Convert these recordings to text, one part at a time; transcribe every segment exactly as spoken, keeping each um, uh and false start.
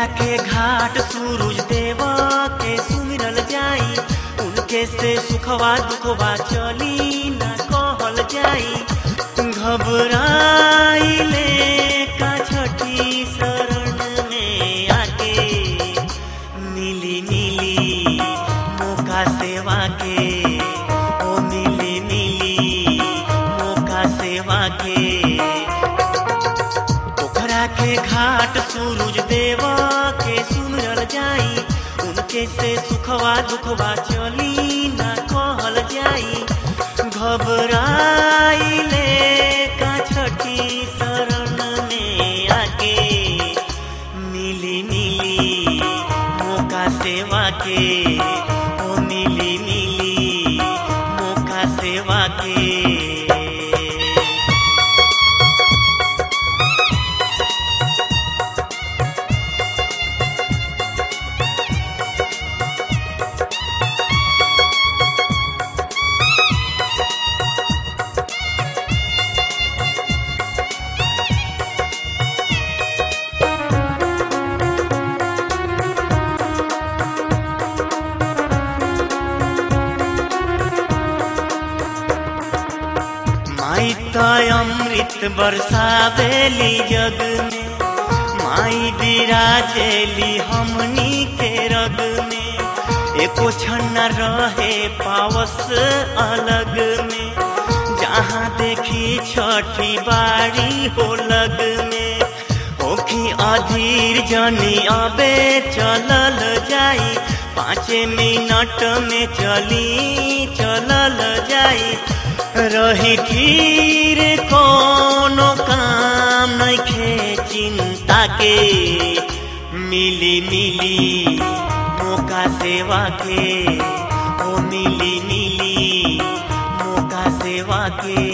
पोखरा के घाट सूरज देवा के सुमिरल जाई, उनके से सुखवा दुखवा चली ना कहल जाई। घबराइले का छठी शरण में आके, मिली मिली मौका सेवा के, ओ मिली मिली मौका सेवा के। पोखरा के घाट सूरज देवा के सुमिरल जाई, उनके से सुखवा दुखवा चली ना कहल जाई। घबराइले का छठी शरण में आके, मिली मिली मौका सेवा के, ओ मिली मिली मौका सेवा के। माई तो अमृत बरसावेली जग में, माई विराजेली हमनी के रग में। एको क्षण न रहे पावस अलग में, जहाँ देखी छठी बारी हो लग में। होखी अधीर जनी अबे चलल जाई, पाँच मिनट में चली चलल जाई। रही फिर कोनो काम नइखे चिंता के, मिली मिली मौका सेवा के, ओ मिली मिली मौका सेवा के।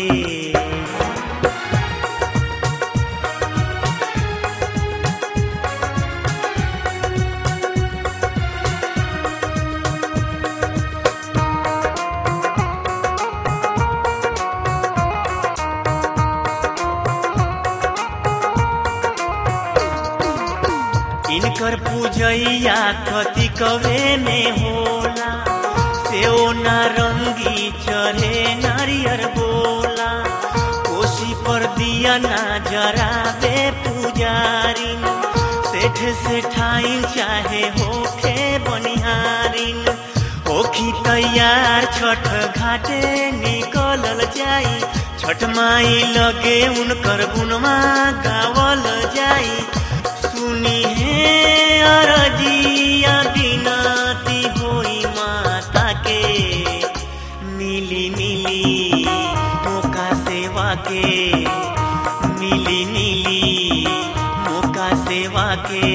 इनकर पूजैया कति कवे में होला, सेओ नारंगी चढ़े नारियर बोला। कोसी पर दिया ना जरावे पुजारिन, सेठ सेठाइन चाहे होखे बनिहारिन। होखी तैयार छठ घाटे निकलल जाई, छठ माई लगे उनकर गुणवा गावल जाई। सुनी है अरजिया बिनती होई माता के, मिली मिली मौका सेवा के, मिली मिली मौका सेवा के।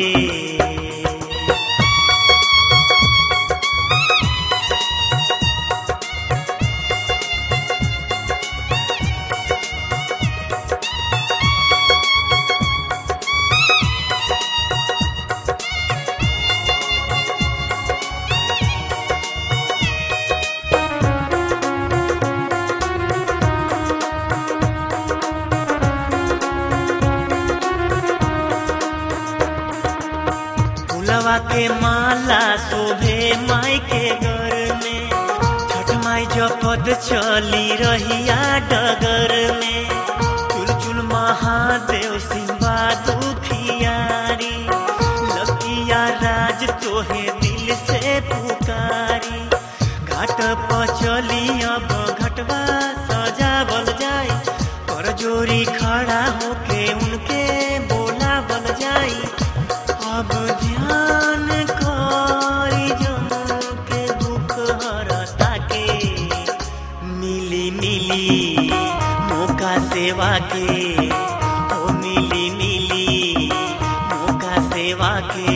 फुलवा के माला शोभे माई के घर में, छठ माई जपद चली रहिया डगर में। चुल चुल महादेव सिंबा दुखियारी, लकिया राज तोहे दिल से पुकारी। घाट पर चली अब घटवा सजावल जाई, कर जोरी खड़ा होके उनके बोलावल जाई। अब ध्यान करी जमू के दुख हरता के, मिली मिली मौका सेवा के, ओ मिली मिली मौका सेवा के।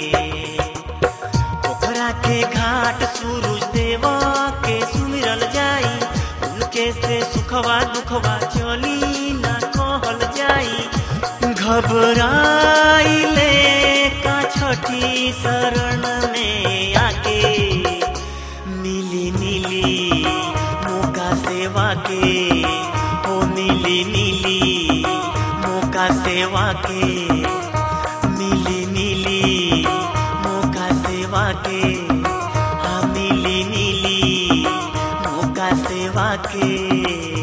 पोखरा के घाट सूरज देवा के सुमिरल जाई, उनके से सुखवा दुखवा चली ना कहल जाई। घबराइले का छठी शरण में आके, मिली मिली मौका सेवा के, ओ मिली मिली मौका सेवा के, मिली मिली के, हाँ मिली मिली मौका सेवा के।